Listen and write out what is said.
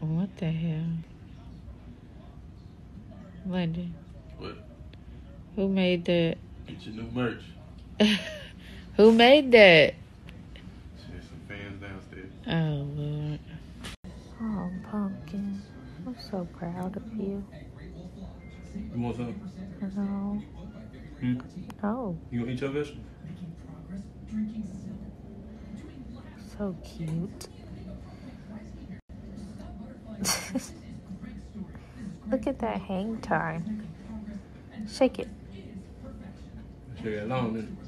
What the hell? London. What? Who made that? Get your new merch. Who made that? There's some fans downstairs. Oh, Lord. Oh, Pumpkin. I'm so proud of you. You want something? No. No. You gonna eat your vegetables? So cute. Look at that hang time. Shake it. Shake it long, then.